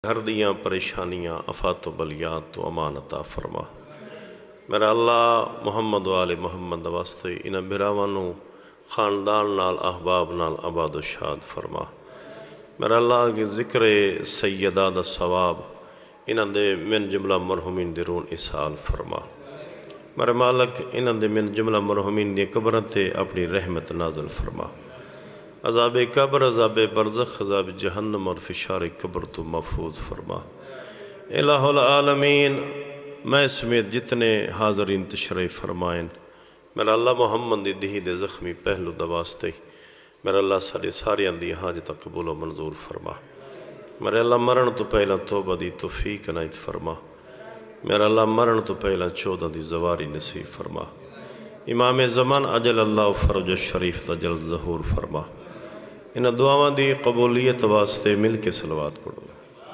گھر دیاں پریشانیاں آفات و بلیات تو امان عطا فرما۔ میرا اللہ محمد و آل محمد واسطے انہاں براوانوں خاندان نال احباب نال آباد و شاد فرما۔ میرا اللہ کی ذکر سیدہ دا ثواب انہاں دے من جملہ مرحومین دی رون اصال فرما۔ میرے مالک انہاں دے من جملہ مرحومین دی قبرن تے اپنی رحمت نازل فرما۔ عذاب قبر، عذاب برزخ، عذاب جہنم اور فشار قبر تو محفوظ فرما۔ الہ العالمین میں سمیت جتنے حاضرین تشریف فرمائیں، میرا اللہ محمد دی دہی دے زخمی پہلو دواستے، میرا اللہ ساڑے ساریاں دی حاجت قبول و منظور فرما۔ میرا اللہ مرن تو پہلا توبہ دی توفیق عنایت فرما۔ میرا اللہ مرن تو پہلا 14 دی زواری نصیب فرما۔ امام زمان اجل اللہ فرج شریف دا جلد ظہور فرما۔ انہاں دعاواں دی قبولیت واسطے مل کے صلوات پڑھو۔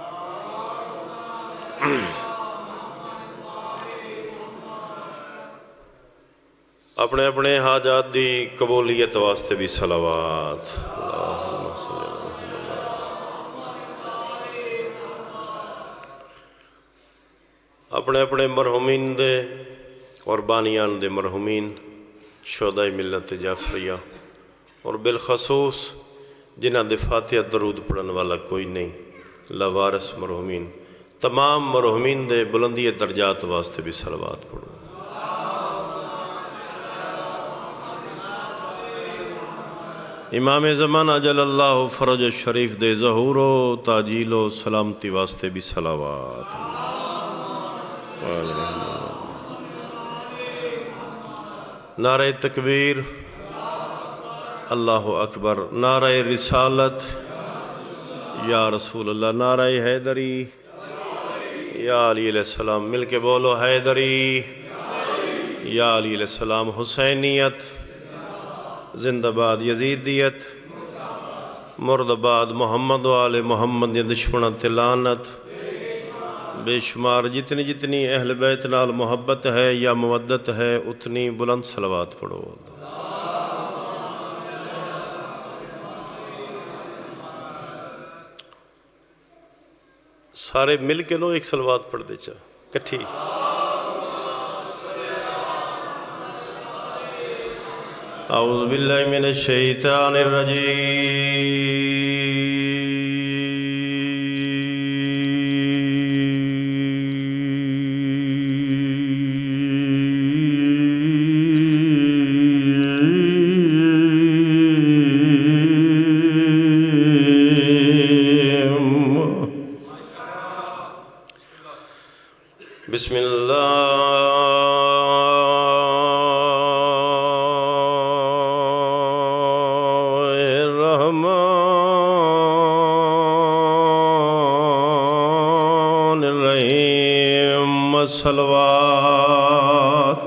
اپنے اپنے حاجات دی قبولیت واسطے بھی صلوات۔ اللہم صلی اللہ اپنے اپنے مرحومین دے اور بانیان دے مرحومین شہداء ملت جعفریہ اور بالخصوص جنہاں دے فاتحہ درود پڑھن والا کوئی نہیں، لاوارث مرحومین، تمام مرحومین دے بلندی درجات واسطے بھی صلوات پڑھو۔ امام زمان اجل اللہ فرج شریف دے ظہور و تاجیل و سلامتی واسطے بھی صلوات۔ نعرہ تکبیر، اللہ اکبر، نعرہ رسالت، یا رسول اللہ، نعرہ حیدری، یا علی علیہ السلام، مل کے بولو حیدری، یا علی علیہ السلام، حسینیت زندہ باد، یزیدیت مرد آباد، محمد و آل محمد دشمنہ لعنت، بے شمار جتنی جتنی اہل بیت نال محبت ہے یا مودت ہے اتنی بلند صلوات پڑھو۔ سارے مل کے لو ایک صلوات پڑھ دے چاہ کٹھی۔ اعوذ باللہ من الشیطان بسم اللہ الرحمن الرحیم، صلوات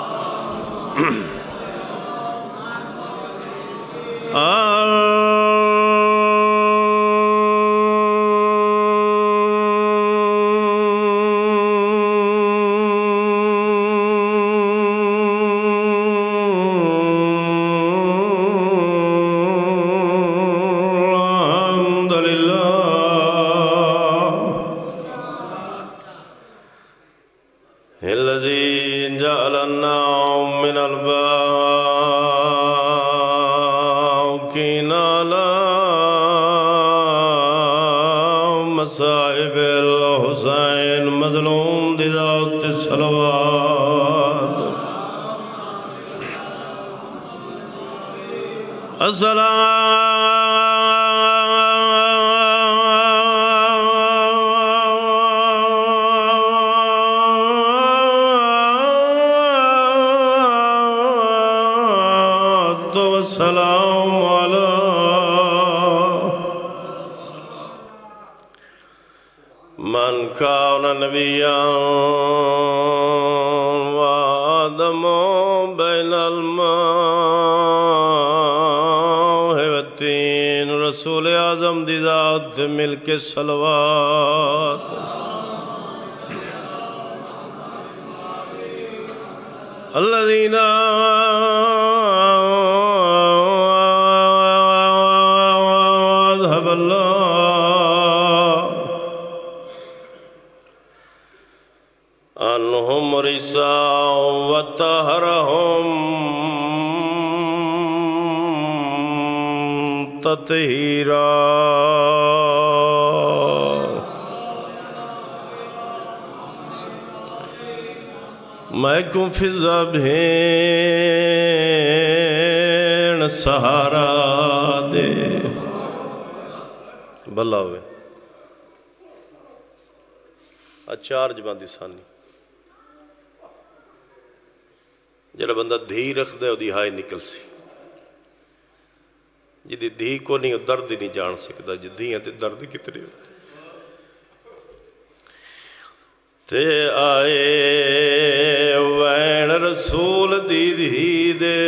الذي جعلنا من الباقين على مصائب الحسين مظلوم ذات الصلوات والسلام على من كان نبيا وآدم بين الماء والطين، رسول اعظم دی ذات مل کے صلوات۔ الذين أذهب الله عنهم رجسا وطهرهم تطهيرا میں کو فضا بھین سہارا دے بھلا ہوئے اچار جبان دی سانی جڑا بندہ دھی رکھ دے وہ دی ہائی نکل سی جدی دھی کو نہیں درد ہی نہیں جان سکتا جی دھی ہیں تے درد کتنے ہوتے تے آئے وین رسول دی دھی دے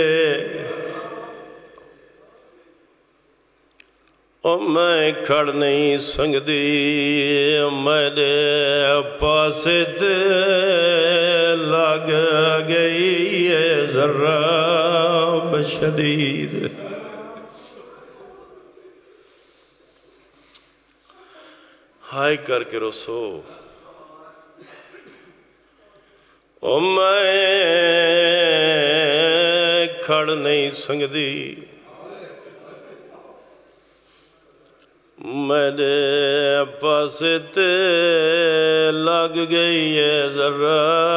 او میں کھڑ نہیں سنگ دی میرے پاسے تے لگ گئی ہے ذرہ بشدید ہائی کر کے رسو او میں کھڑ نہیں سنگ دی میرے پاسے تے لگ گئی ہے ذرہ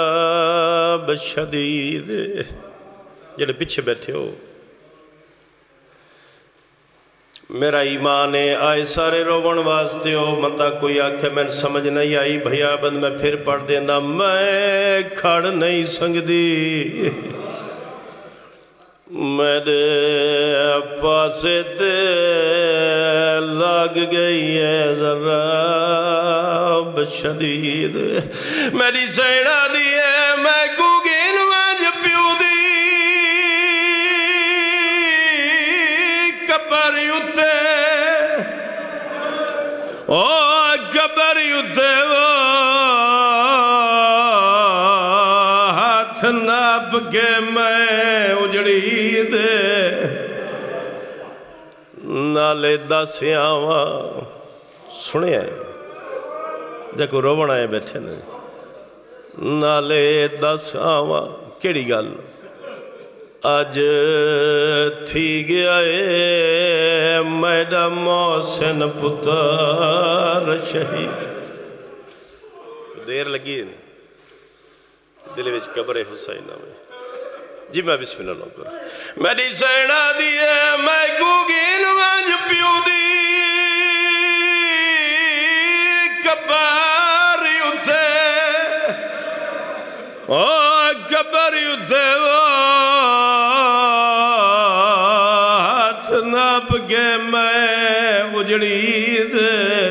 بشدید جڑے پیچھے بیٹھے ہو میرا ایمان ہے آئے سارے روون واسطے ہو متا کوئی آنکھیں میں سمجھ نہیں آئی بھیا بند میں پھر پڑھ دینا میں کھڑ نہیں سنگ دی میرے پاسے تے لگ گئی ہے ذرہ بشدید میری سینہ دی ہے میں گوگین وانج پیو دی کبری اتے او کبری اتے وہ ہاتھ ناپ کے میں اجڑی دے نالے داسیاں سنے آئے دیکھو روون آئے بیٹھے نے نالے داسیاں کیڑی گل آج تھی گیا ہے میڈا محسن پتر شہید دیر لگی ہے دلے وچ قبر حسینہ میں جی میں بسم اللہ نو کروں میری سینہ دیئے میں گوگین وانج پیو دی کباری اتے او کباری اتے وہ ہاتھ ناپ کے میں اجڑی دے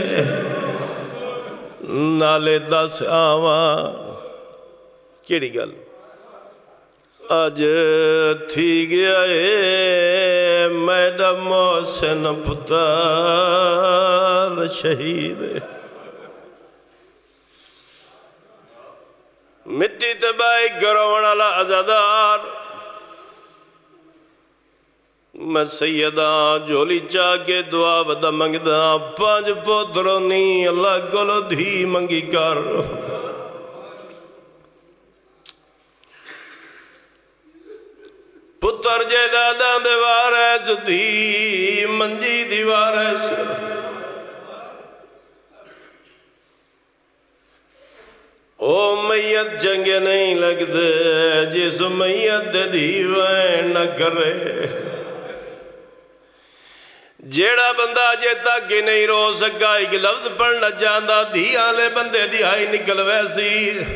نالے دس آواں کیڑی گل آج تھی گیا ہے میڈا محسن پتر شہید مٹی تبائی گروان علا عزادار میں سیدہ جولی چاہ کے دعا بدا منگدہ پانچ پترونی اللہ گلو دھی منگی کر پتر جے دادا دیوار ہے جو دھی منجی دیوار ہے او میت جنگ نہیں لگ دے جس میت دیوائیں نہ کرے جیڑا بندہ جے تک ہی نہیں رو سکا ایک لفظ پڑھنا چاہتا دھی آلے بندے دھیائی نکل ویسی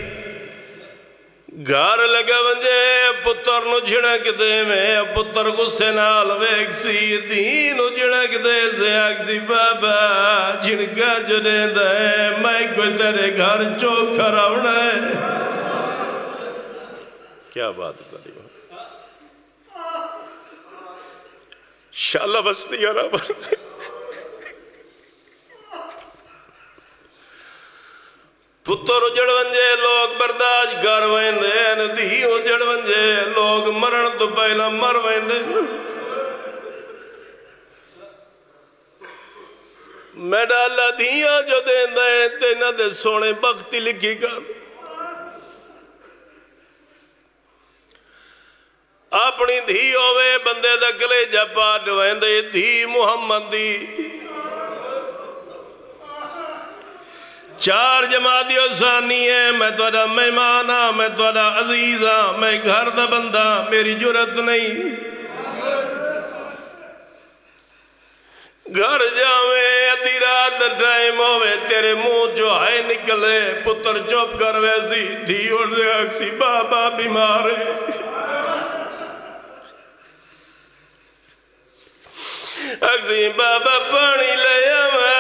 گھر لگا ونجے پتر نو جھڑک دے میں پتر غصے نال ویک سی دین نو جھڑک دے سے آکسی بابا جھڑکا جڑے دے میں کوئی تیرے گھر چوکھا رونا ہے کیا بات کری ہو شاءاللہ بستی یا رب پتر اجڑ ونجے لوگ برداشت کر ویندے ندھی اجڑ ونجے لوگ مرن تو پہلا مر ویندے میڈا اللہ دھیاں جو دین دے تینا دے سونے بختی لکھی کر اپنی دھی ہوئے بندے دا کلیجہ پا ڈویندے دھی محمد دی 4 جمادی ثانی ہے میں توڑا مہمان ہاں میں توڑا عزیز ہاں میں گھر دا بندہ میری جرت نہیں گھر جاویں ادھی رات ٹائم ہوئے تیرے منہ جو ہے نکلے پتر چپ کر ویسی دھی اٹھ دے اکسی بابا بیمار ہے اکسی بابا پانی لے آوے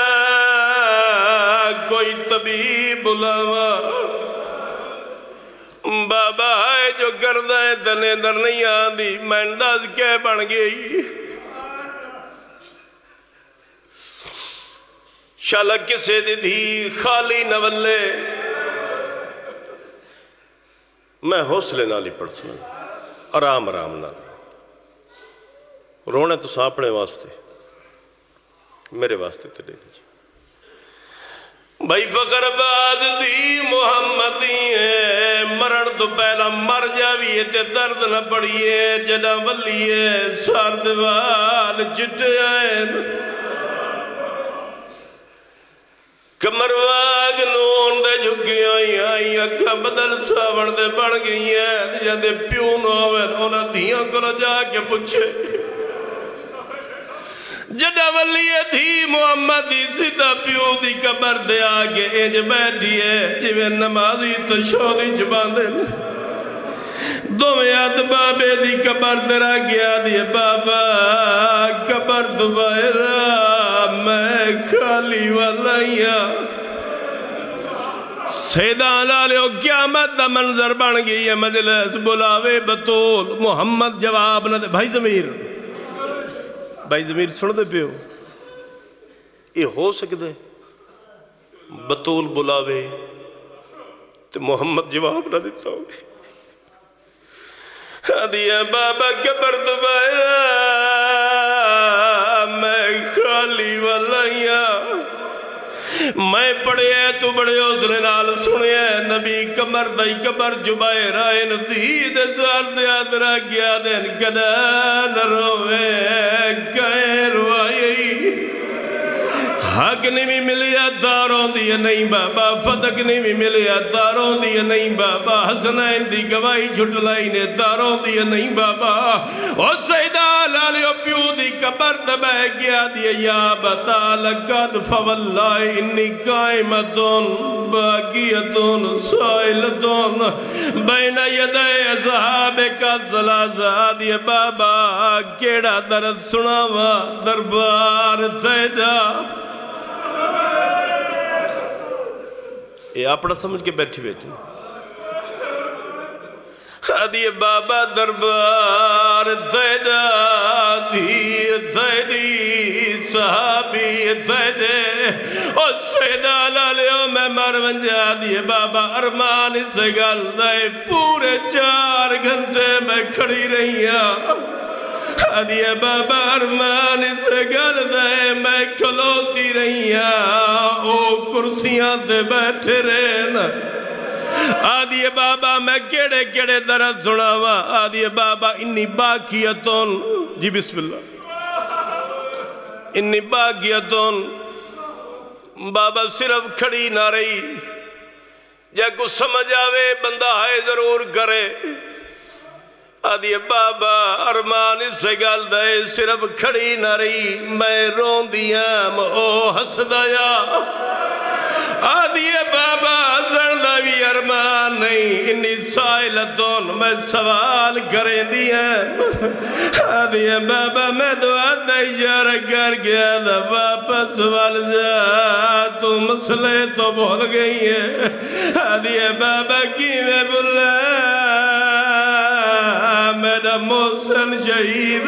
کوئی طبیب بلاوا بابا ہے جو کردہ ہے تنے در نہیں آدھی میں انداز کے بن گئی شالہ کسے دی دھی خالی نولے میں حوصلے نالی پڑھ سنا آرام آرام نالی رونے تو ساپنے واسطے میرے واسطے تے لے لیجئے بھائی فقر باز دی محمدی ہے مرن تو پہلا مر جاوی ہے تے درد نہ پڑیے جڑا ولی ہے سارد وال چٹے آئے کمر واگ نون دے جھگی آئی اکھا بدل ساون دے بڑھ گئی ہیں جاندے پیو نوین انہاں دھیاں کو جا کے پوچھے جڑا ولی تھی محمد دی سیدھا پیو دی قبر دے آگے انج بیٹھی ہے جویں نمازی تو شودی جبان دے دومیات بابے دی قبر دے را گیا دی بابا قبر تو باہرہ میں خالی والائیا سیدان لالیو قیامت دا منظر بن گئی ہے مجلس بلاوے بطول محمد جواب نہ دے بھائی ضمیر سن دے پہ ہو یہ ہو سکتے بطول بلاوے تو محمد جواب نہ دیتا ہو دیا بابا قبر تو باہرہ میں خالی والائیا میں پڑھے ہے تو بڑے حوصلے نال سنے ہے نبی کمر دائی قبر جبائے رائے ندید سار دیا درہ گیا دین کدا نروے کہیں روائی حق نہیں بھی ملیا تاروں دیا نہیں بابا فتق نہیں بھی ملیا تاروں دیا نہیں بابا حسنین دی گواہی جھٹلائی نے تاروں دیا نہیں بابا اور سیدہ لالیو پیو دی قبر دبہ گیا دیا یا بتا لقد فواللہ انی قائمتون باقیتون سائلتون بین یدے اصحاب کا ثلاثہ دیا بابا کیڑا درد سناوا دربار سیدہ یہ اپنا سمجھ کے بیٹھی بیٹھی دیئے بابا دربار تیڑا تیڑی صحابی تیڑے اور سیدہ لالیو میں مرون جا دیئے بابا ارمان سے گل دائے پورے 4 گھنٹے میں کھڑی رہی دیئے بابا ارمان سے گل دائے میں کھلوتی رہی او کرسیاں تے بیٹھے رہنا آدھیے بابا میں کیڑے کیڑے درد سناوا آدھیے بابا انی باقیتون جی بسم اللہ انی باقیتون بابا صرف کھڑی نہ رہی جا کچھ سمجھ آوے بندہ ہے ضرور کرے آدھیے بابا ارمان اس سے گل دائے صرف کھڑی نہ رہی میں رون دیام او حسدایا آدھیے بابا زردوی ارمان نہیں انی سائلتون میں سوال کریں دیام آدھیے بابا میں دعا دائی جارہ کر گیا دا واپس وال جا تو مسئلے تو بھول گئی ہے آدھیے بابا کی میں بھولے میرا محسن شہید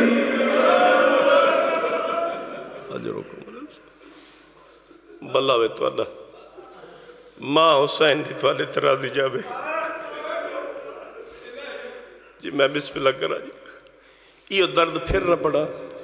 بلاوے تو اللہ ماں حسین دی تو اللہ ترازی جاوے جی میں بسم اللہ کرا جی یہ درد پھر نہ پڑا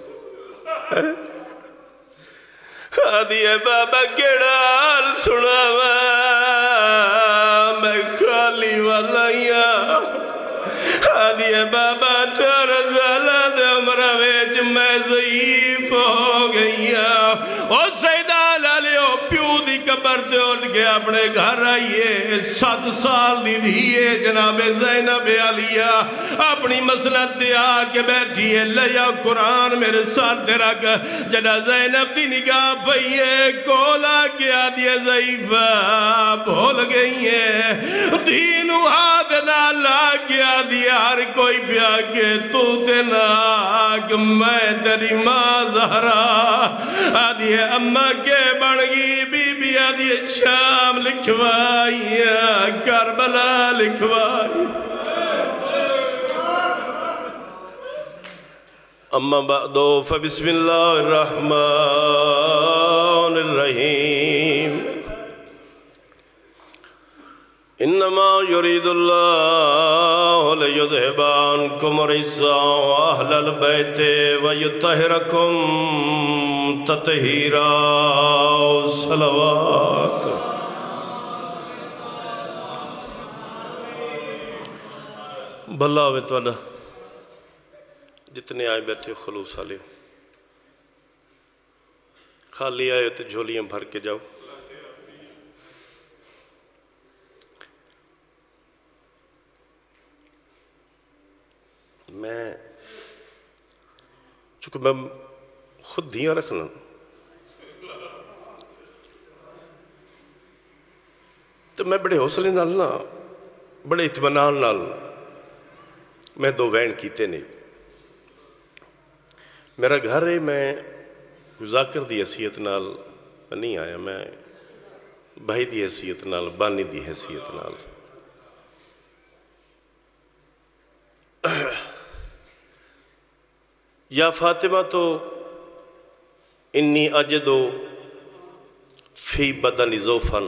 آدھیے بابا کیڑال سناوا میں خالی والائیا آدھی ہے بابا 18 سالہ دے عمرہ ویچ میں ضعیف ہو گئی اور سیدہ لالیو پیو دی قبر دے اٹھ کے اپنے گھر آئیے 7 سال دی دھیے جناب زینب علیہ اپنی مسند دے آ کے بیٹھی ہے لیا قرآن میرے ساتھ دے رکھ جنا زینب دی نگاہ پئیے کولا کیا دیے ضعیفہ بھول گئی ہے دینو ہاتھ نہ لا کیا دیا ہر کوئی پیا کے تو تے ناک میں تیری ماں زہرا آدھی ہے اممہ کے بڑھگی بی بی آدھی ہے شام لکھوائی کربلا لکھوائی اما بعدو فبسم اللہ الرحمن الرحیم انما يريد الله ليذهب عنكم الرجس اهل البيت ويطهركم تطهيرا صلوات بھلا ہوئے تو اللہ جتنے آئے بیٹھے خلوص والے خالی آئے تو جھولیاں بھر کے جاؤ میں چونکہ میں خود دھیاں رکھنا تو میں بڑے حوصلے نال نا بڑے اطمینان نال میں 2 وین کیتے نہیں میرا گھر ہے میں ذاکر دی حیثیت نال نہیں آیا میں بھائی دی حیثیت نال بانی دی حیثیت نال یا فاطمہ تو انی اجدو فی بدن ضعفن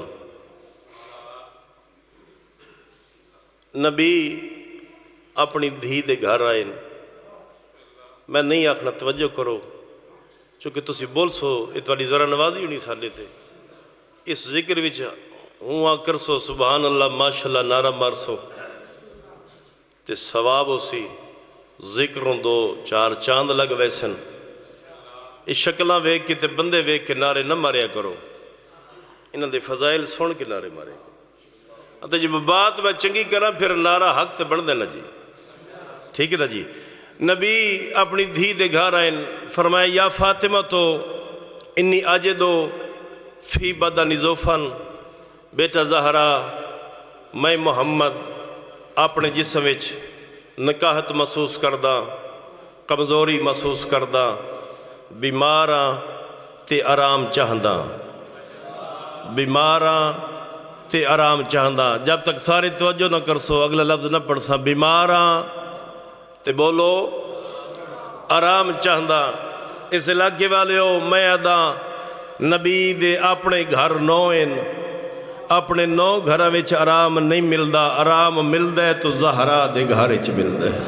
نبی اپنی دھی دے گھر آئے میں نہیں آکھنا توجہ کرو چونکہ تسی بول سو اتواری ذرا نوازی ہونی سالے تھے اس ذکر وچ ہوں آکر سو سبحان اللہ ماشاءاللہ نعرہ مار سو تے ثواب ہو سی ذکروں 2-4 چاند لگ ویسن اس شکلہ ویک کے تے بندے ویک کے نعرے نہ ماریا کرو انہاں دے فضائل سن کے نعرے مارے تے جب بات میں چنگی کرا پھر نعرہ حق تے بن دینا جی ٹھیک ہے نا جی نبی اپنی دھی دے گھر آئین فرمایا یا فاطمہ تو انی اجدو فی بدن ضعفن بیٹا زہرا میں محمد اپنے جسم وچ نکاہت محسوس کردہ کمزوری محسوس کردہ بیماراں تے آرام چاہندہ بیماراں تے آرام چاہندہ جب تک سارے توجہ نہ کر سو اگلا لفظ نہ پڑھ سا بیماراں تے بولو آرام چاہندہ اس علاقے والے ہو میں ادا نبی دے اپنے گھر نوئن اپنے 9 گھرہ وچ آرام نہیں ملدا آرام ملدا ہے تو زہرا دے گھر وچ ملدا ہے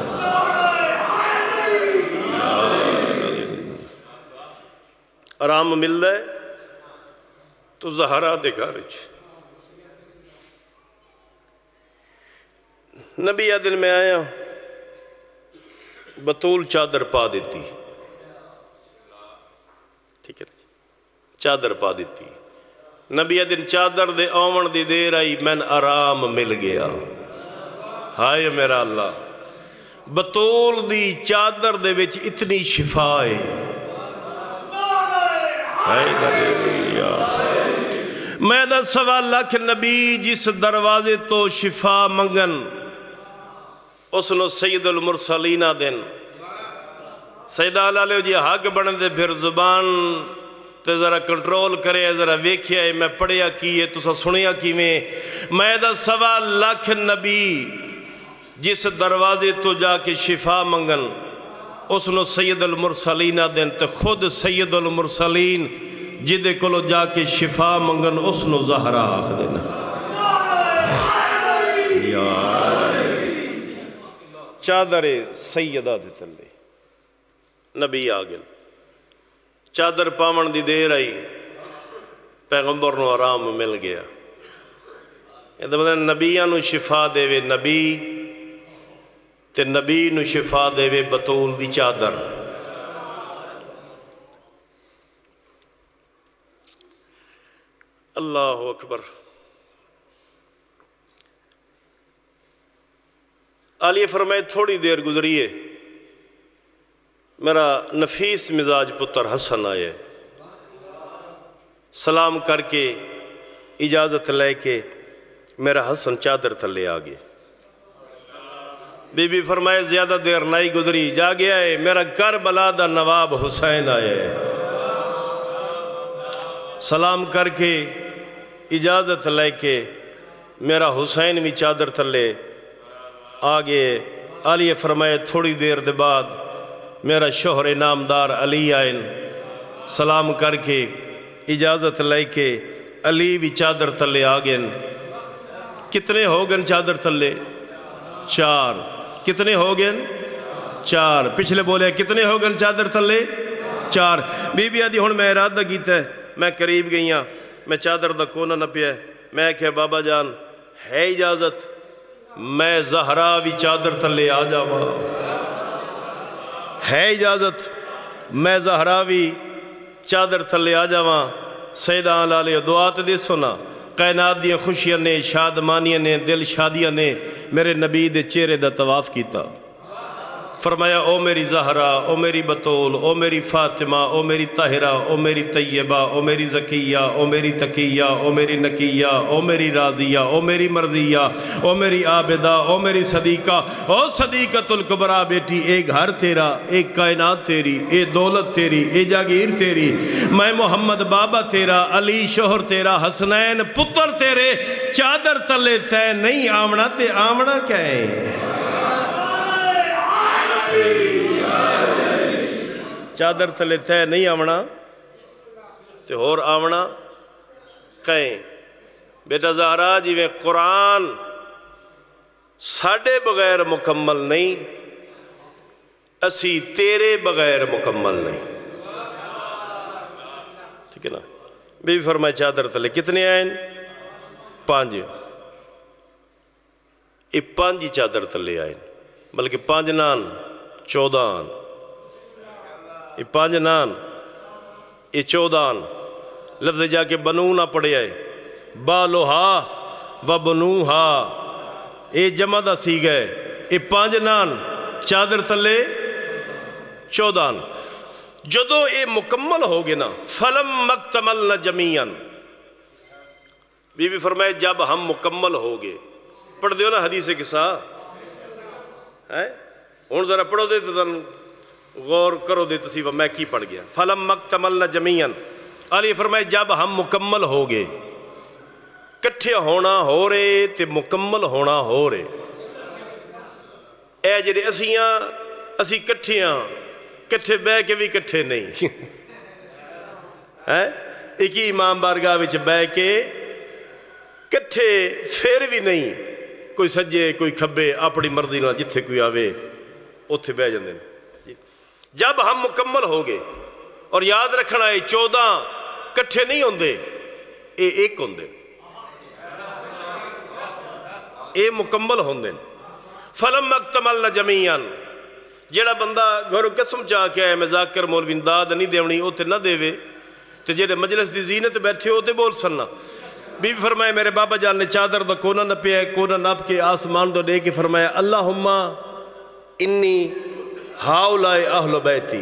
آرام ملدا ہے تو زہرا دے گھر وچ نبی دن میں آیا بطول چادر پا دیتی ٹھیک ہے چادر پا دیتی نبی دن چادر دے آون دی دیر آئی میں آرام مل گیا ہائے میرا اللہ بطول دی چادر دے وچ اتنی شفا ہے میں دا 1.25 لاکھ نبی جس دروازے تو شفا منگن اس نو سید المرسلین دن سیدہ علیہ جی حق بڑھن دے پھر زبان تے ذرا کنٹرول کرے ذرا ویکھیا ہے میں پڑھیا کی ہے تو سا سنیا کی میں دا 1.25 لاکھ نبی جس دروازے تو جا کے شفا منگن اس نو سید المرسلین دن تے خود سید المرسلین جدے کلو جا کے شفا منگن اس نو زہرا آخ دینا چادر سیدہ دے تلے نبی آگل چادر پاون دی دیر آئی پیغمبر نو آرام مل گیا یہ تو مطلب نبیانو شفا دے وے نبی تے نبی نو شفا دے وے بطول دی چادر۔ اللہ اکبر۔ علی فرمائے تھوڑی دیر گزریے، میرا نفیس مزاج پتر حسن آئے، سلام کر کے اجازت لے کے میرا حسن چادر تھلے آگے۔ بی بی فرمائے زیادہ دیر نہیں گزری، جا گیا ہے میرا کربلا دا نواب حسین آئے، سلام کر کے اجازت لے کے میرا حسین بھی چادر تھلے آگے۔ علی فرمائے تھوڑی دیر دے بعد میرا شوہر نامدار علی آئین، سلام کر کے اجازت لے کے علی بھی چادر تھلے آگئن۔ کتنے ہو گئن چادر تھلے؟ 4۔ کتنے ہو گئن؟ 4۔ پچھلے بولے کتنے ہو گئن چادر تھلے؟ 4۔ بی بی آدھی ہون میں ارادہ کیتا ہے، میں قریب گئیاں، میں چادر دا کونا نہ پیا، میں کہ بابا جان ہے اجازت میں زہرا بھی چادر تھلے آ جاواں؟ ہے اجازت میں زہرا بھی چادر تھلے آ جاواں؟ سیدہ علیہ دعا تے دے سنا، کائنات دیاں خوشیاں نے، شادمانیاں نے، دل شادیاں نے میرے نبی دے چہرے دا طواف کیتا۔ فرمایا او میری زہرا، او میری بطول، او میری فاطمہ، او میری طاہرہ، او میری طیبہ، او میری زکیہ، او میری تقیہ، او میری نقیہ، او میری راضیہ، او میری مرضیہ، او میری عابدہ، او میری صدیقہ، او صدیقۃ الکبریٰ بیٹی، اے گھر تیرا، اے کائنات تیری، اے دولت تیری، اے جاگیر تیری، میں محمد بابا تیرا، علی شوہر تیرا، حسنین پتر تیرے، چادر تلے تے نہیں آمنا تے آمنا کہیں؟ چادر تھلے تے نہیں آمنا تے اور آمنا کہیں؟ بیٹا زہرا جی میں قرآن ساڑھے بغیر مکمل نہیں، اسی تیرے بغیر مکمل نہیں، ٹھیک ہے نا؟ بی بی فرمائے چادر تھلے کتنے آئین؟ 5۔ یہ 5 ہی چادر تھلے آئین، بلکہ 5 نان 14 آن، یہ 5 نان یہ 14 آن۔ لفظ جا کے بنو نہ پڑے آئے، بالوہا و بنوہا، یہ جمع دا سی گئے، یہ 5 نان چادر تلے 14 آن۔ جدو یہ مکمل ہو گئے نا، فلم مکتملن جمیعاً، بی بی فرمائے جب ہم مکمل ہو گئے، پڑھ دیو نا حدیث قصہ، ہون ذرا پڑھو دے تو غور کرو دے تو سیوہ میں کی پڑھ گیا۔ فلم مکتملن جمیعاً، علی فرمائے جب ہم مکمل ہو گئے، کٹھے ہونا ہو رہے تے مکمل ہونا ہو رہے، اے جڑے اسی کٹھیاں، کٹھے بے کے بھی کٹھے نہیں، ایک ہی امام بارگاہ وچ بے کے کٹھے پھر بھی نہیں، کوئی سجے کوئی کھبے اپنی مرضی نہ جتھے کوئی آوے اتھے بے جاندے۔ جب ہم مکمل ہو گئے، اور یاد رکھنا ہے 14 کٹھے نہیں ہوندے، اے ایک ہوندے، اے مکمل ہوندے۔ فلم مکتملن جمیعاً، جیڑا بندہ گھروں قسم چاہ کے آئے میں ذاکر مولوی امداد نہیں دیونی اوتے نہ دے وے، تے جیڑے مجلس دی زینت بیٹھے ہوتے بول سننا۔ بی بی فرمائے میرے بابا جان نے چادر دا کونا نہ پیا، کونا ناپ کے آسمان دو دے کے فرمایا اللہم انی ہاؤلائے اہل بیتی،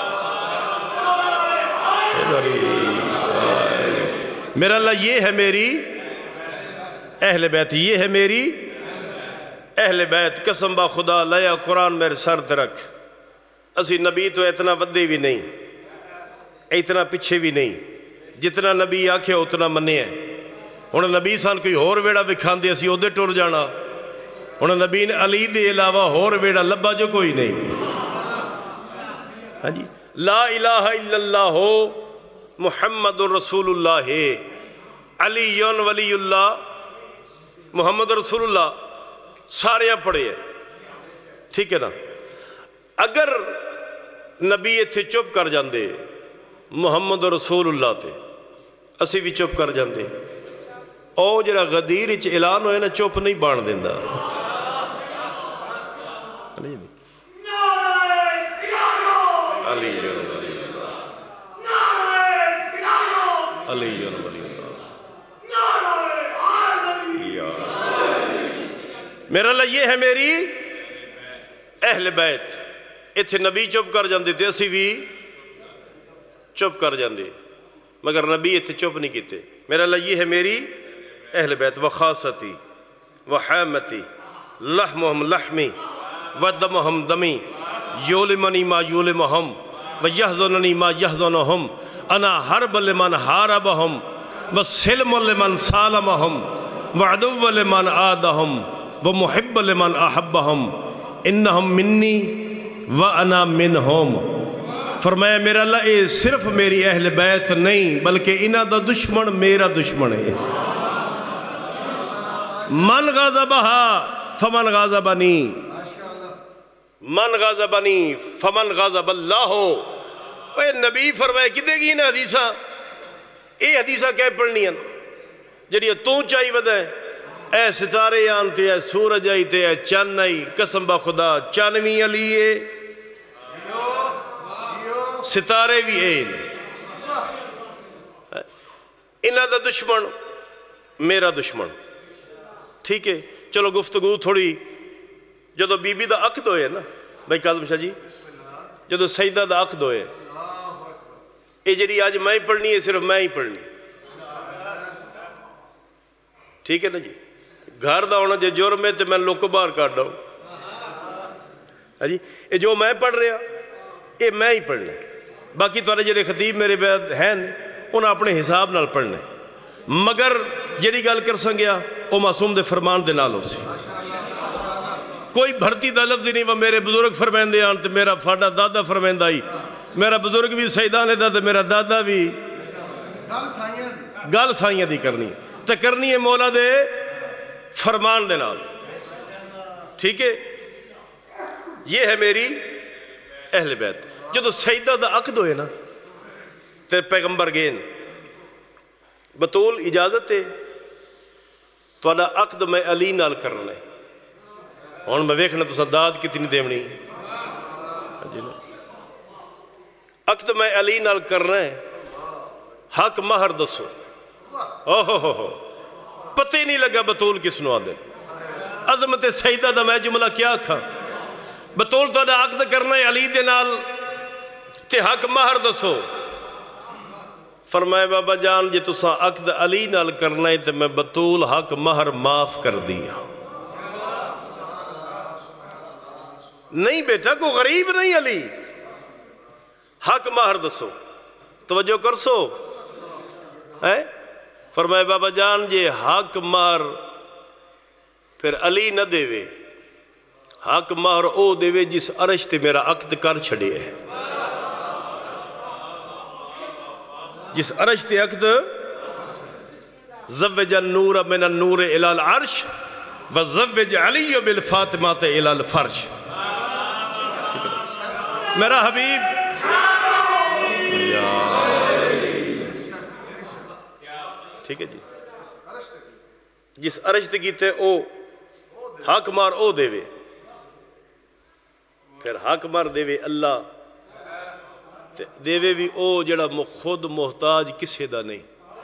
میرا اللہ یہ ہے میری اہل بیت، یہ ہے میری اہل بیت، قسم با خدا لیا قرآن میرے سر رکھ، اسی نبی تو اتنا ودے بھی نہیں، اتنا پچھے بھی نہیں، جتنا نبی آکھے اتنا منے ہیں۔ انہوں نبی سان کوئی اور ویڑا وکھان دے اسی ادھے ٹور جانا، انہوں نبی نے علی دے علاوہ اور ویڑا لبا جو کوئی نہیں۔ ہاں جی، لا الہ الا اللہ ہو محمد رسول اللہ، علی ولی اللہ محمد رسول اللہ سارے پڑھے ہیں، ٹھیک ہے نا؟ اگر نبی اتھے چپ کر جاندے محمد رسول اللہ تے، اسی بھی چپ کر جاندے، او جڑا غدیر اچ اعلان ہوئے نا چپ نہیں بان دیندہ، علی علی ولی اللہ، علی ولی اللہ، میرا اللہ یہ ہے میری اہل بیت. اتھے نبی چپ کر جاندے تھے، اسی بھی چپ کر جاندے، مگر نبی اتھے چپ نہیں کیتے. میرا اللہ یہ ہے میری اہل بیت. وخاصتی وحامتی لحمہم لحمی ودمہم دمی یولمنی ما یولمہم ویحزننی ما یحزنہم انا حرب لمن حاربہم وسلم لمن سالمہم وعدو لمن آدہم ومحب لمن احبہم انہم منی وانا منہم. فرمایا میرا اللہ اے صرف میری اہل بیت نہیں بلکہ انہاں دا دشمن میرا دشمن ہے. من غضبہا فمن غضبنی من غضبنی فمن غضب اللہ. اے نبی فرمایا کدے گی نا حدیثاں، اے حدیثاں کہہ پڑھنی ہیں جڑی تو چاہی ودہ ہے. اے ستارے آنتے، اے سورج آئی تے، اے چن آئی، قسم با خدا چانوی علی ہے، ستارے بھی این. انہاں دا دشمن میرا دشمن. ٹھیک ہے، چلو گفتگو تھوڑی جدو بی بی دا عقد ہوئے نا بھائی کاظم شاہ جی، جدو سیدہ دا عقد ہوئے، اے جڑی آج میں پڑھنی ہے صرف میں ہی پڑھنی. ٹھیک ہے نا جی، گھر دا ہونا جے جرم ہے تو میں لوگ کو باہر کاٹ ڈاؤں. جی اے جو میں پڑھ رہا اے میں ہی پڑھنا. باقی توارے جڑے خطیب میرے بعد ہیں انہاں اپنے حساب نال پڑھنے، مگر جڑی گل کر سنگیا او معصوم دے فرمان دے نال ہو سی. کوئی بھرتی دا لفظ نہیں. وہ میرے بزرگ فرمیندے آن تے میرا فاڑا دادا فرمیندہ ہی، میرا بزرگ بھی سیدانے دا تے میرا دادا بھی گل سائیاں دی کرنی تے کرنی ہے مولا دے فرمان دے نال. ٹھیک ہے، یہ ہے میری اہل بیت. جدو سیدہ دا عقد ہوئے نا تے پیغمبر گین بطول اجازت ہے تواڈا عقد میں علی نال کرنا ہے. ہن میں ویکھنا تو داد کتنی دیونی. عقد میں علی نال کرنا ہے. حق مہر دسو. پتہ ہی نہیں لگا بطول کس نو آدھے. عظمت سیدہ دا میں جملہ کیا کھا. بطول تو دا عقد کرنا ہے علی دے نال تے حق مہر دسو. فرمائے بابا جان جے تسا عقد علی نال کرنا ہے تے میں بطول حق مہر معاف کر دیا. نہیں بیٹا کو غریب نہیں علی، حق مہر دسو. توجہ کر سو. فرمائے بابا جان جے حق مہر پھر علی نہ دے وے، حق مہر او دے وے جس عرش تے میرا عقد کر چھڑے ہے. جس عرش تے عقد زوج النور من النور الى العرش وزوج علی بالفاطمات الى الفرش. میرا حبیب ٹھیک ہے جی، جس عرش تے کیتے او حق مار او دے وے، پھر حق مار دے وے اللہ دے وے بھی او جڑا خود محتاج کسے دا نہیں.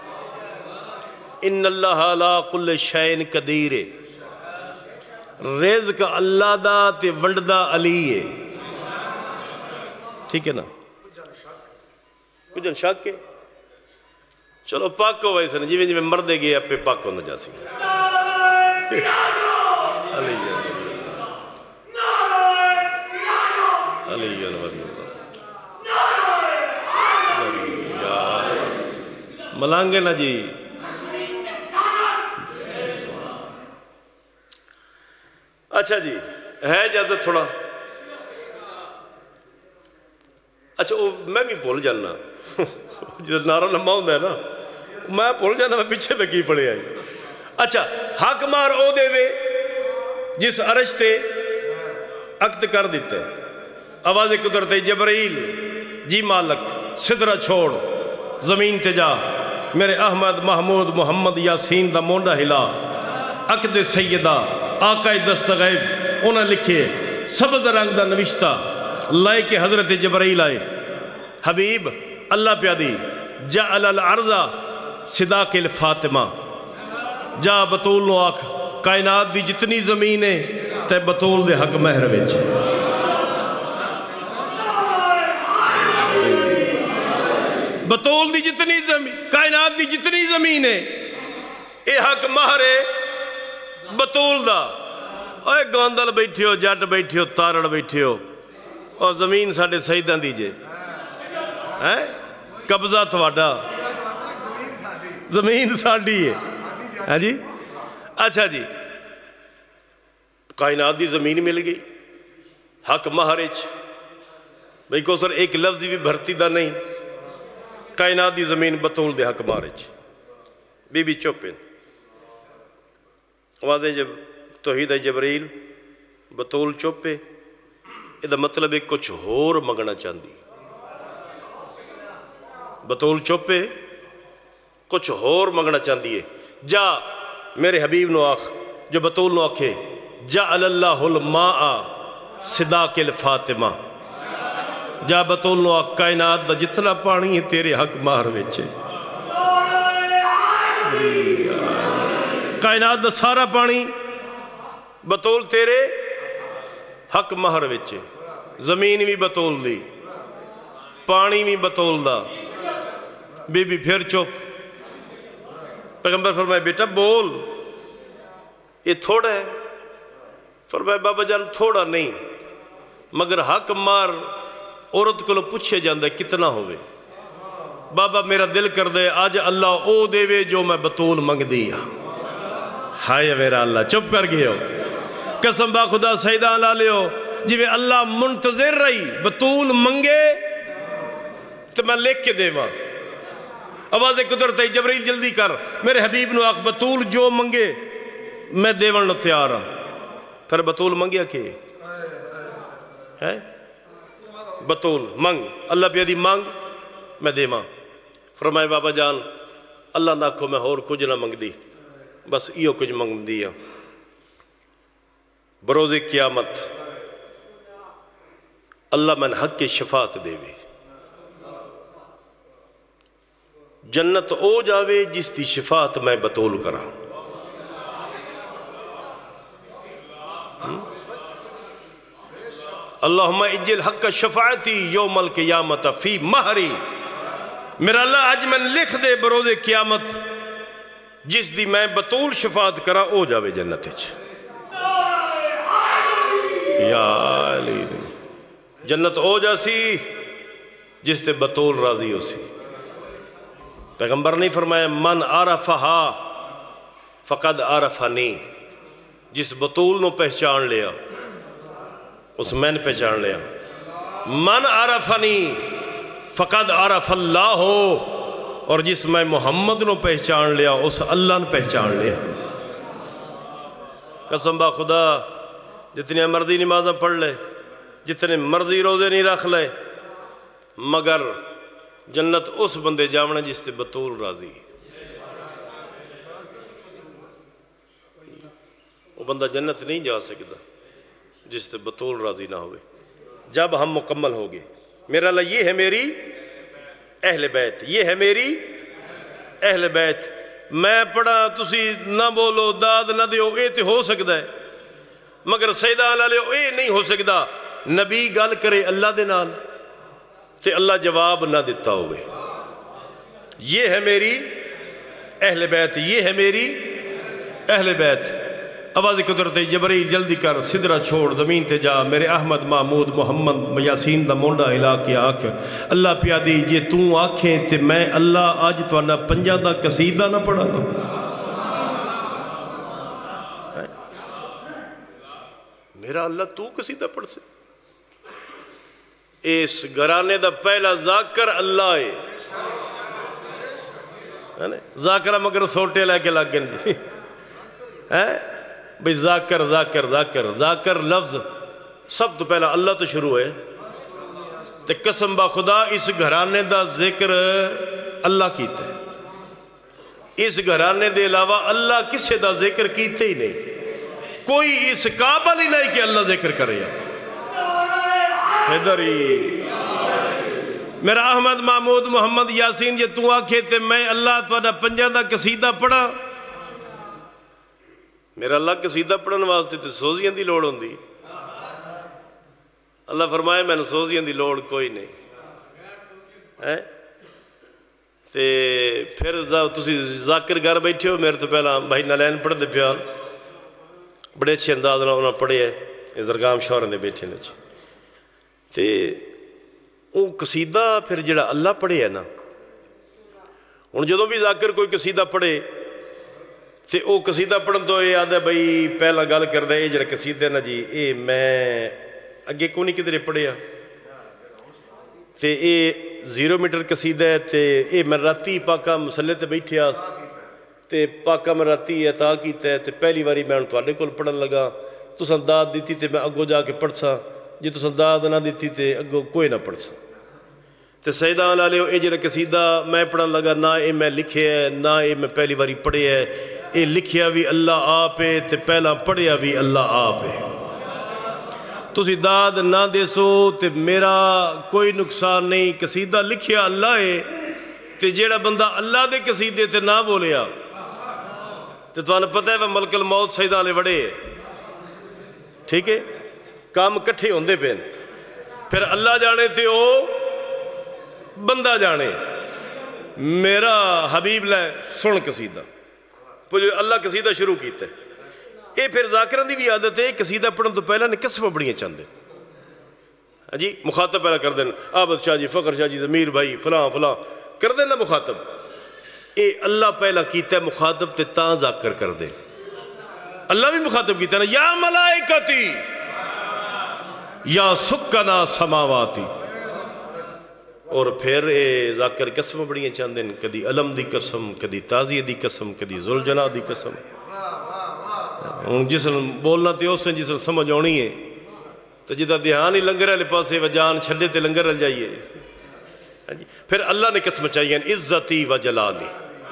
ان اللہ لا کل شین قدیر. رزق اللہ دا تے ونڈدا علی ہے. ٹھیک ہے نا، کچھ شک ہے. چلو پاک ہو ویسے نا جی مردے گئے اپنے پاک ہونا جا سی. ملانگے نا جی. اچھا جی ہے اجازت تھوڑا. اچھا میں بھی بھول جانا جب نعرہ لمبا ہوتا ہے نا میں بھول جانا میں پیچھے لگی پڑے آئی. اچھا حق مار او دے وے جس عرش تے عقد کر دیتے. آواز قدرت جبرائیل جی مالک صدرہ چھوڑ زمین تے جا میرے احمد محمود محمد یاسین دا مونڈا ہلا. عقد سیدہ آقا دست غیب انہاں لکھے سبز رنگ دا نوشتہ لائے کہ حضرت جبرائیل آئے، حبیب اللہ پیادی جعل الارض صداق الفاطمہ، جا بطول نو آکھ کائنات دی جتنی زمین ہے تے بطول دے حق مہر وچ، بطول دی جتنی زمین، کائنات دی جتنی زمین ہے اے حق مہر ہے بطول دا۔ اوے گوندل بیٹھے ہو، جٹ بیٹھے ہو، تارڑ بیٹھے ہو، اور زمین ساڑھے سیدہ دیجئے، قبضہ تھوڑا، زمین ساڑھی ہے، ہاں جی؟ اچھا جی، کائنات دی زمین مل گئی حق مہرچ، بھئی کو سر ایک لفظی بھی بھرتی دا نہیں، کائنات دی زمین بطول دے حق مہرچ، بی بی چوپن آوازیں جب توحید جبرائیل بطول چوپے، یہ مطلب ہے کچھ ہور منگنا چاندی، بطول چوپے کچھ ہور منگنا چاندی ہے، جا میرے حبیب نو آخ جو بطول نو آکھے جعل اللہ الماء صداق الفاطمہ، جا بطول نو آخ کائنات دا جتنا پانی ہے تیرے حق مہر وچے، کائنات دا سارا پانی بطول تیرے حق مہر وچے، زمین بھی بطول دی، پانی بھی بطول دا، بی بی پھر چپ، پیغمبر فرمائے بیٹا بول، یہ تھوڑا ہے، فرمائے بابا جان تھوڑا نہیں، مگر حق مار عورت کو پوچھے جاندے کتنا ہوئے، بابا میرا دل کر دے آج اللہ او دے وے جو میں بطول منگ دیا، ہائے میرا اللہ چپ کر گئے ہو، قسم با خدا سیدہ لا لے ہو، جی میں اللہ منتظر رہی بطول منگے تو میں لکھ کے دے ماں، آواز قدرت ہے جبرائیل جلدی کر میرے حبیب نو آخ بطول جو منگے میں دیون نو تیار ہوں، پھر بطول منگیا کہ ہے بطول منگ، اللہ پیادی مانگ میں دے ماں، فرمائے بابا جان اللہ نہ کو میں اور کچھ نہ منگ دی، بس ایو کچھ منگ دیا، بروز قیامت اللہ من حق کے شفاعت دے وے، جنت او جاوے جس دی شفاعت میں بطول کرا، اللہم اجل حق شفاعتی یوم القیامت فی مہری، میرا اللہ آج میں لکھ دے بروز قیامت جس دی میں بطول شفاعت کرا او جاوے جنت اچھ، یا علی جنت او جاسی جس تے بطول راضی ہو سی، پیغمبر نہیں فرمایا من عرفہا فقد عرفنی، جس بطول نو پہچان لیا اس میں نے پہچان لیا، من عرفنی فقد عرف اللہ ہو، اور جس میں محمد نو پہچان لیا اس اللہ نے پہچان لیا، قسم با خدا جتنی مرضی نمازیں پڑھ لے، جتنے مرضی روزے نہیں رکھ لے، مگر جنت اس بندے جاونا جس تے بطول راضی، وہ بندہ جنت نہیں جا سکتا جس تے بطول راضی نہ ہوئے، جب ہم مکمل ہوگے، میرا اللہ یہ ہے میری اہل بیت، یہ ہے میری اہل بیت، میں پڑھا تسی نہ بولو داد نہ دیو اے تے ہو سکتا ہے، مگر سیدہ اللہ لے اے نہیں ہو سکتا، نبی گل کرے اللہ دے نال تے اللہ جواب نہ دیتا ہوئے، یہ ہے میری اہل بیت، یہ ہے میری اہل بیت، آواز قدرت جبرائیل جلدی کر صدرہ چھوڑ زمین تے جا، میرے احمد محمود محمد یاسین دا مونڈا ہلا کے آکھ اللہ پیادی جے توں آکھیں تے میں اللہ آج توانا پنجا دا قصیدہ نہ پڑھا، میرا اللہ تو قصیدہ پڑھ سے، اس گھرانے دا پہلا ذاکر اللہ ہے، ذاکرہ مگر سوٹے لے کے لگ گئے بھئی ذاکر ذاکر ذاکر ذاکر لفظ سب تو پہلا اللہ تو شروع ہے، تے قسم با خدا اس گھرانے دا ذکر اللہ کیتا ہے، اس گھرانے دے علاوہ اللہ کسے دا ذکر کیتے ہی نہیں، کوئی اس قابل ہی نہیں کہ اللہ ذکر کرے، حیدری میرا احمد محمود محمد یاسین جے تو آکھے تے میں اللہ تواڈا پنجاں دا قصیدہ پڑھا میرا اللہ قصیدہ پڑھن واسطے تے سوزیاں دی لوڑ ہوندی اللہ فرمائے میں نے سوزیاں دی لوڑ کوئی نہیں تے پھر تسی ذاکر گھر بیٹھے ہو میرے تو پہلا بھائی نالین پڑھ دے پیا بڑے اچھے انداز نہ انہوں پڑھے ہے زرگام شہر نے بیٹھے نے تے وہ قصیدہ پھر جڑا اللہ پڑھے ہے نا ان جدوں بھی ذاکر کوئی قصیدہ پڑھے تے او قصیدہ پڑھن تو یہ آدھا بھئی پہلا گل کر دے جڑا قصیدہ نا جی اے میں اگے کو نہیں کدھرے پڑھیا تے اے 0 میٹر قصیدہ ہے تے اے میں راتی پاکا مسلح تے بیٹھے آس تے پاکا میں راتی عطا کیتا ہے تے پہلی واری میں تواڈے کول پڑھن لگا تساں داد دیتی تے میں اگوں جا کے پڑھ سا جی تساں داد نہ دیتی تے اگوں کوئی نہ پڑھ سا تے سیدہ علیہ اے جڑا قصیدہ میں پڑھن لگا نہ اے میں لکھے ہے نہ اے میں پہلی واری پڑھے ہے اے لکھیا بھی اللہ آپ ہے تے پہلا پڑھیا بھی اللہ آپ ہے تسی داد نہ دے سو تے میرا کوئی نقصان نہیں قصیدہ لکھیا اللہ ہے تے جیڑا بندہ اللہ دے قصیدے تے نہ بولیا تے تو پتہ ہے وہ ملک الموت سیدہ علیہ وڑے ہے ٹھیک ہے کام کٹھے ہوندے پین پھر اللہ جانے تھے او بندہ جانے میرا حبیب لے سن قصیدہ پھر اللہ قصیدہ شروع کیتا ہے اے پھر ذاکران دی بھی عادت ہے قصیدہ پڑھن تو پہلا نے قسمہ بڑیاں چاندے جی مخاطب پہلا کر دیں عابد شاہ جی فقر شاہ جی ضمیر بھائی فلاں فلاں کر دیں نا مخاطب اے اللہ پہلا کیتا ہے مخاطب تے تاں ذاکر کر دیں اللہ بھی مخاطب کیتا ہے نا یا ملائکتی یا سکنا سماواتی اور پھر اے ذاکر قسم بڑیاں چاندیں کدی علم دی قسم کدی تازی دی قسم کدی ذوالجناح دی قسم جس نے بولنا تے اس نے جس نے سمجھ آنی ہے تو جتا دھیان ہی لنگر ہے لپاسے و جان چھڑے تے لنگر رل جائیے پھر اللہ نے قسم چاہیے عزتی و جلالی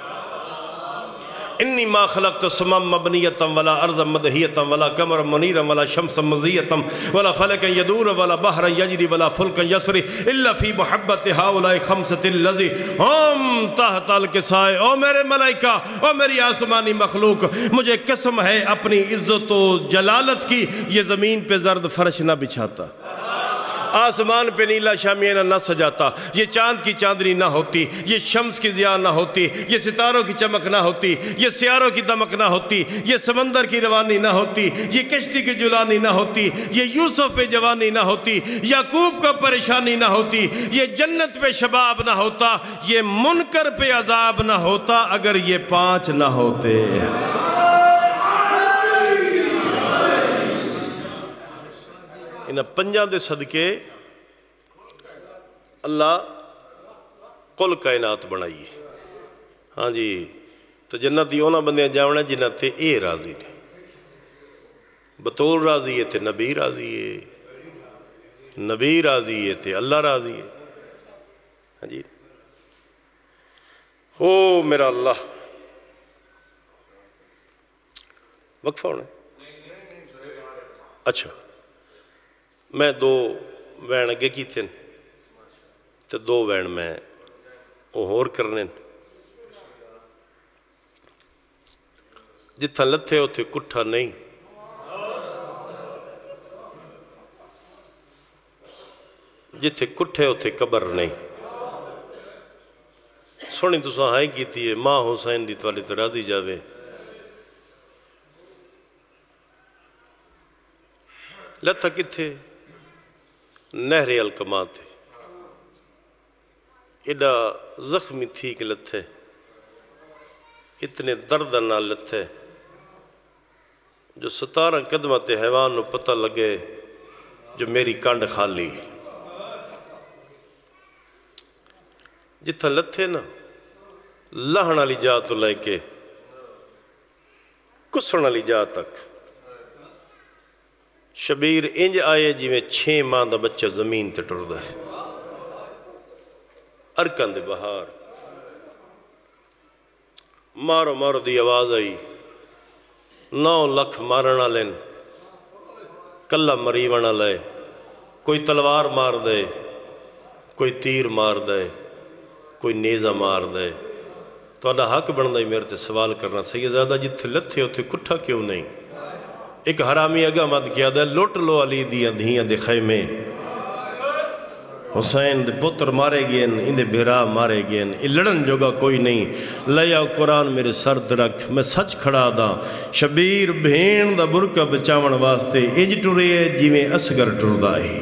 انی ما خلقت سمم مبنیتم ولا ارضا مدہیتم ولا قمر منیرا ولا شمس مزیتم ولا فلکا یدور ولا بحر یجری ولا فلکا یسری الا فی محبت ہاؤلائی خمسۃ اللذی ہم تحت الکسائے او میرے ملائکہ او میری آسمانی مخلوق مجھے قسم ہے اپنی عزت و جلالت کی یہ زمین پہ زرد فرش نہ بچھاتا آسمان پہ نیلا شامیانہ نہ سجاتا یہ چاند کی چاندنی نہ ہوتی یہ شمس کی ضیاء نہ ہوتی یہ ستاروں کی چمک نہ ہوتی یہ سیاروں کی دمک نہ ہوتی یہ سمندر کی روانی نہ ہوتی یہ کشتی کی جلانی نہ ہوتی یہ یوسف پہ جوانی نہ ہوتی یعقوب کو پریشانی نہ ہوتی یہ جنت پہ شباب نہ ہوتا یہ منکر پہ عذاب نہ ہوتا اگر یہ 5 نہ ہوتے انہاں پنجاں دے صدقے اللہ کل کائنات بنائی ہاں جی تو جنت دی اونا بندیاں جاونا جنت تے اے راضی نے بطول راضی ہے تے نبی راضی ہے نبی راضی ہے تے اللہ راضی ہے ہاں جی ہو میرا اللہ وقفہ ہونا اچھا میں 2 وین اگے کیتے تے 2 وین میں اور کرنے جتھا لتھے ہوتے کٹھا نہیں جتھے کٹھے ہوتے قبر نہیں سونی تساں ہائی کیتی ہے ماں حسین دی توالی ترادی جاوے لتھا کتھے نہر الکما تھے ایڈا زخمی تھی کہ لتھے اتنے درد نہ لتھے جو 17 قدمت حیوان نو پتہ لگے جو میری کانڈ خالی جتھا لتھے نا لہن والی جا تو لے کے کسن والی جا تک شبیر انج آئے جی میں 6 ماہ دا بچہ زمین تے ٹر دا ہے ارکان دے بہار مارو مارو دی آواز آئی 9 لکھ مارنا لین کلا مریونا لے کوئی تلوار مار دے، کوئی تیر مار دے، کوئی نیزہ مار دے، تہاڈا حق بندا ہی میرے تے سوال کرنا سیدزادہ جتھے لتھے اتھے کٹھا کیوں نہیں؟ ایک حرامی اگا مد کیا دے لٹ لو علی دیاں دھیاں دے خیمے، حسین دے پتر مارے گئن، ان دے بھرا مارے گئن، یہ لڑن جوگا کوئی نہیں۔ لیا قرآن میرے سر تے رکھ، میں سچ کھڑا دا، شبیر بھین دا برکہ بچاون واسطے انج ٹرے جویں اصغر ٹردا ہے،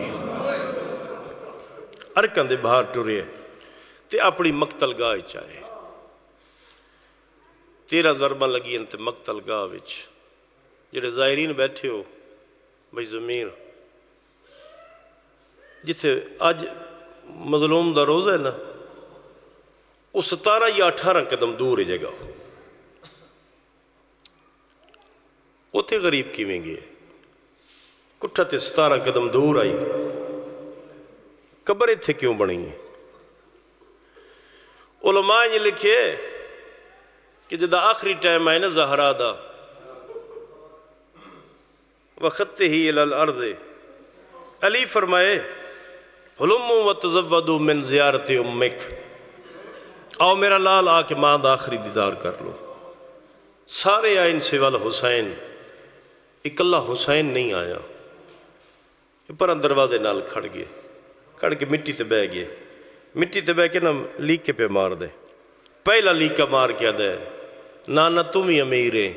ارکن دے باہر ٹرے تے اپنی مقتل گاہ چاہے 13 ضرباں لگین تے مقتل گاہ وچ جڑے ظاہرین بیٹھے ہو بھئی ضمیر جتھے آج مظلوم دا روزہ ہے نا وہ 17 یا 18 قدم دور ہے جگہ اتھے غریب کیویں گے کٹھا تے 17 قدم دور آئی قبر اتھے کیوں بنی ہے؟ علماء یہ لکھے کہ جدا آخری ٹائم آئے نا زہرا دا وقت ہی الارض علی فرمائے حلموا وتزودوا من زیارت امک، آؤ میرا لال آ کے ماں دا آخری دیدار کر لو۔ سارے آئین سوال حسین، اکلہ حسین نہیں آیا، پر دروازے نال کھڑ گئے، کھڑ کے مٹی تے بہ گئے، مٹی تے بہ کے نا لیکے پہ مار دے، پہلا لیکہ مار کیا دے نانا تم ہی امیر ہے،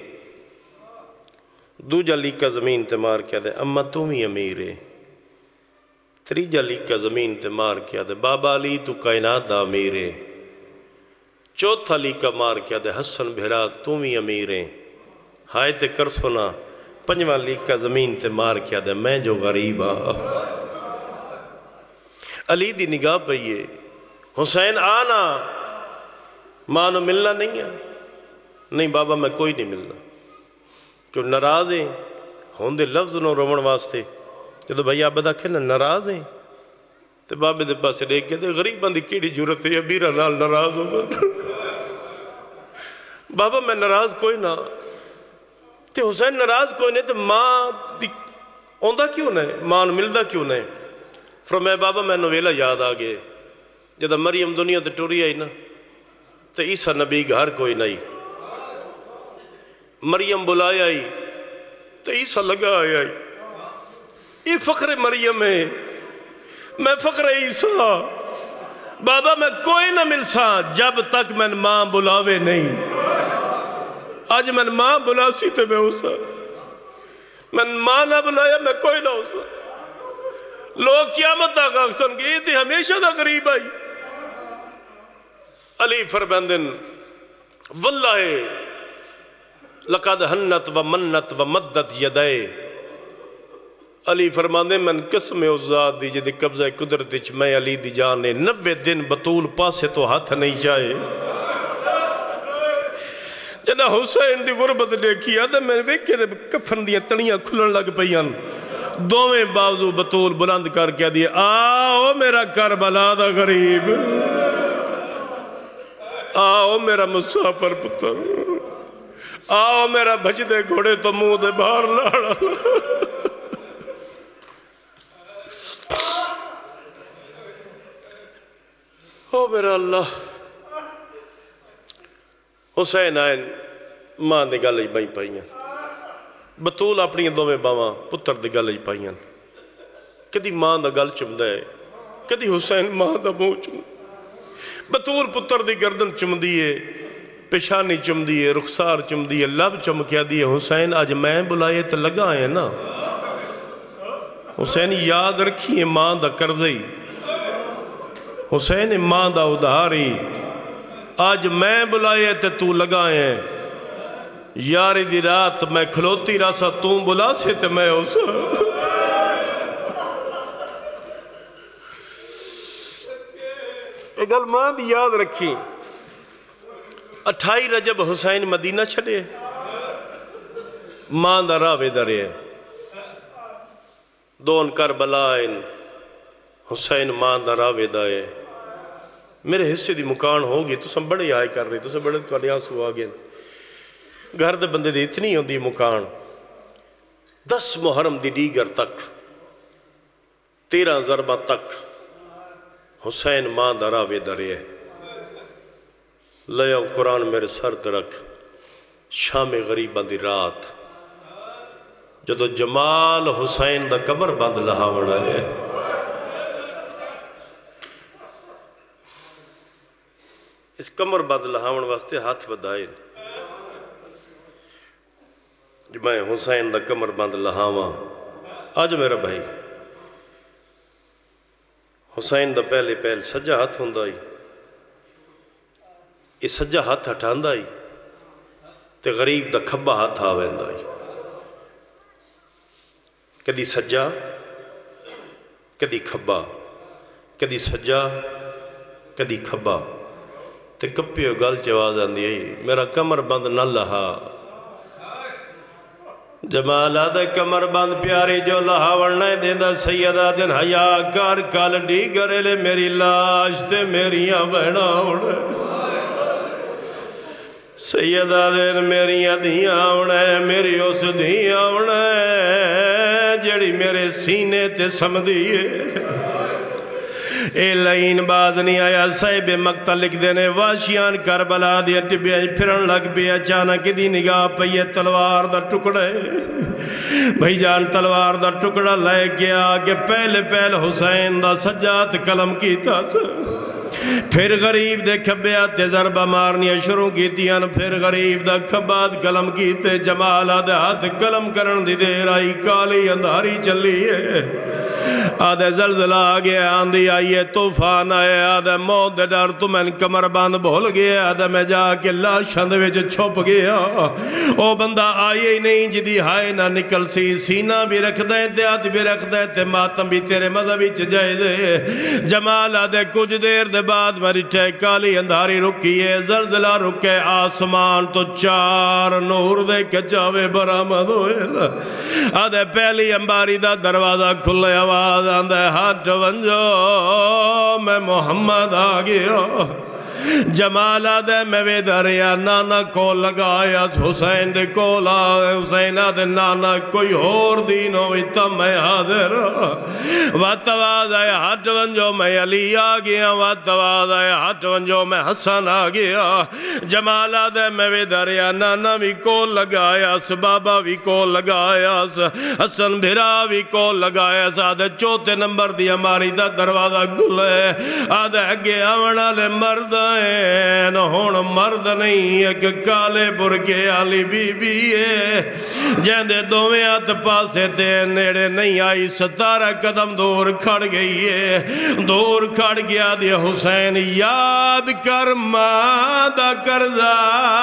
دوجا لیکہ زمین تے مار کیا دے اما تم ہی امیر ہے، تریجا لیکہ زمین تے مار کیا دے بابا علی تو کائنات دا امیر ہے، چوتھا لیکہ مار کیا دے حسن بھیرا تم ہی امیر ہے، ہائے تے کر سنا پنجواں لیکہ زمین تے مار کیا دے میں جو غریب آ۔ علی دی نگاہ پئیے حسین آنا ماں نو ملنا نہیں ہے، نہیں بابا میں کوئی نہیں ملنا، کیوں ناراض ہیں ہون دے لفظ نو رومن واسطے، جدو بھائی آپ بدا کہنا ناراض ہیں تے بابے دے پاسے دیکھ کے دے غریبان دی کیڑی جرت ہے ابیرہ نال ناراض ہو بابا میں ناراض کوئی نہ تے حسین ناراض کوئی نہیں تے ماں دی اوندہ کیوں نہیں ماں ملدہ کیوں نہیں؟ فرمایا بابا میں نویلہ یاد آگئے جدہ مریم دنیا تے ٹوری آئی نا تے عیسیٰ نبی گھر کوئی نہیں، مریم بلایا آئی تو عیسیٰ لگا آئی، یہ فخر مریم ہے میں فخر عیسیٰ، بابا میں کوئی نہ مل سا جب تک میں ماں بلاوے نہیں، آج میں ماں بلا سی تے میں ہو سا، میں ماں نہ بلایا میں کوئی نہ ہو سا، لوگ قیامت آگا سنگی تھی ہمیشہ دا غریب آئی۔ علی فرماندن واللہ لقد ہنت و منت و مدت یدائے، علی فرماندے من قسم ذات دی جدی قبضہ قدرت وچ میں علی دی جانے 90 دن بطول پاسے تو ہاتھ نہیں جائے، جنہ حسین دی غربت دیکھی آدھا میں ویکھے کفن دیا تنیاں کھلن لگ پئیاں، دوویں بازو بطول بلند کر کے دیئے آؤ میرا کربلا دا غریب، آؤ میرا مسافر پتر، آؤ میرا بھجدے گھوڑے تو منہ دے باہر لاڑا، او میرا اللہ۔ حسین آئین ماں دے گل بھائی پائیاں، بطول اپنی دوویں باواں پتر دے گل پائیاں، کدی ماں دا گل چمدہ ہے کدی حسین ماں دا منہ چمدہ، بطول پتر دی گردن چمدی ہے، پیشانی چمدی ہے، رخسار چمدی ہے، لب چمکیا دی ہے، حسین آج میں بلائے تو لگا آئے نا، حسین یاد رکھیے ماں دا کردئی، حسین ماں دا ادھاری، آج میں بلائے تو لگائیں، یاری دی رات میں کھلوتی راسا توں بلا سے تے میں ہو سا، ایک گل ماں دی یاد رکھی، 28 رجب حسین مدینہ چھڑے، ماں دا راوے درے، دون کربلائن حسین ماں دا راوے دائے، میرے حصے دی مکان ہوگی تو سب بڑے آئے کر رہے تو سب بڑے تو آنسو آگئے، گھر دے بندے دی اتنی ہوندی مکان 10 محرم دی دیگر تک 13 ضربہ تک حسین ماں دراوے درے لے آؤ قرآن میرے سر تے رکھ شام غریباں دی رات جدو جمال حسین دا کمر بند لہاوڑا ہے اس کمر بند لہاوڑ واسطے ہاتھ ودائیں جو میں حسین دا کمر بند لہاواں آج میرا بھائی حسین دا پہلے سجا ہاتھ ہوندائی یہ سجا ہاتھ ہٹاندائی تے غریب دا کھبا ہاتھ آویندائی کدی سجا کدی کھبا کدی سجا کدی کھبا تے کپیو گل چواز آندی ہے میرا کمر بند نہ لہا جمالہ دے کمر بند پیاری جو لہا ورنہ دیندہ سیدہ دن حیاء کار کالڈی گرے لے میری لاش تے میریاں بہنا اڑے سیدہ دن میریاں دیاں اڑے میری اس دیاں اڑے جڑی میرے سینے تے سمدیے اے لائن بعد نہیں آیا صاحب مقتل لکھ دینے واشیان کربلا دیا ٹبیا پھرن لگ پیا اچانک دی نگاہ پہ تلوار دا ٹکڑے بھائی جان تلوار دا ٹکڑا لے گیا کہ پہلے حسین دا سجاد قلم کیتا سا پھر غریب دے کھبیا تے ضربہ مارنیا شروع کیتیاں پھر غریب دا کھباد قلم کیتے جمالہ دے ہاتھ قلم کرن دی دیر آئی کالی اندھاری چلی ہے آدھے زلزلہ آگے آندھی آئیے توفان آئے آدھے موت دے ڈر تو میں کمر باندھ بھول گیا آدھے میں جا کے لاشند ویچ چھپ گیا او بندہ آئیے ہی نہیں جدی ہائے نہ نکل سی سینہ بھی رکھ دیں تے ہاتھ بھی رکھ دیں تے ماتم بھی تیرے مذہبی چجائے دے جمال آدھے کچھ دیر دے بعد میری ٹھے کالی اندھاری رکیے زلزلہ رکے آسمان تو 4 نور دے کے چاوے برآمد ہوئے آدھے پہلی امباری دا دروازہ کھلے آواز آندھے ہاتھ ونجو میں محمد آگیا جمال آدھے میں وے دریا نانا کو لگایا حسین دے کو لا حسین آدھے نانا کوئی اور دین ہوئی تب میں حاضر واتواز آئے ہاتھ ونجو میں علی آگیا واتواز آئے ہاتھ ونجو میں حسن آگیا جمال آدھے میں وے دریا نانا بھی کو لگایا بابا بھی کو لگایا حسن بھرا بھی کو لگایا آدھے 4 نمبر دی ہماری دا دروازہ گلے آدھے اگے آونا لے مرد ہون مرد نہیں ایک کالے برکے آلی بی بی ہے جہندے دوویں ہاتھ پاسے تے نیڑے نہیں آئی 17 قدم دور کھڑ گئی ہے دور کھڑ گیا دی حسین یاد کر مادہ کرزا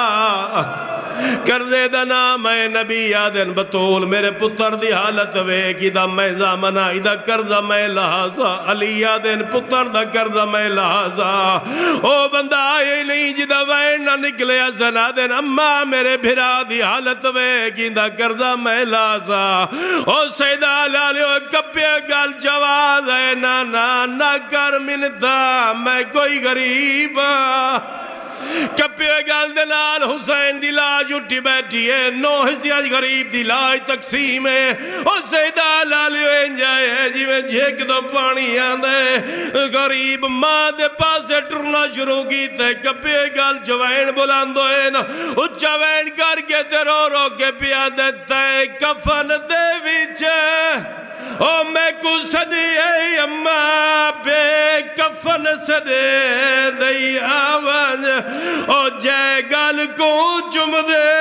کرزے دا نام ہے نبی یادن بطول میرے پتر دی حالت وے کی دا میں زامنہ دا کرزہ میں لحاظہ علی یادن پتر دا کرزہ میں لحاظہ او بندہ آئے نہیں جدہ وین نہ نکلے زنا دن اممہ میرے بھرا دی حالت وے کی دا کرزہ میں لحاظہ او سیدہ لالیو کپے گل جواز ہے نہ کر منتا میں کوئی غریب کپے گل دلال حسین دی لاج اٹھی بیٹھی ہے 9 حصیاج غریب دی لاج تقسیم ہے اور سیدہ لالیو انجائے ہے جی میں جھیک دو پانی آندے غریب ماں دے پاسے ٹرنا شروع کی تے کپے گل جوین بلاندو ہے نا اچھا وین کر کے تے رو کے پیا دے تے کفن دے ویچے او میں کو سدی اے اممہ بے کفن سدے دئی آوانج او جے گل کو چم دے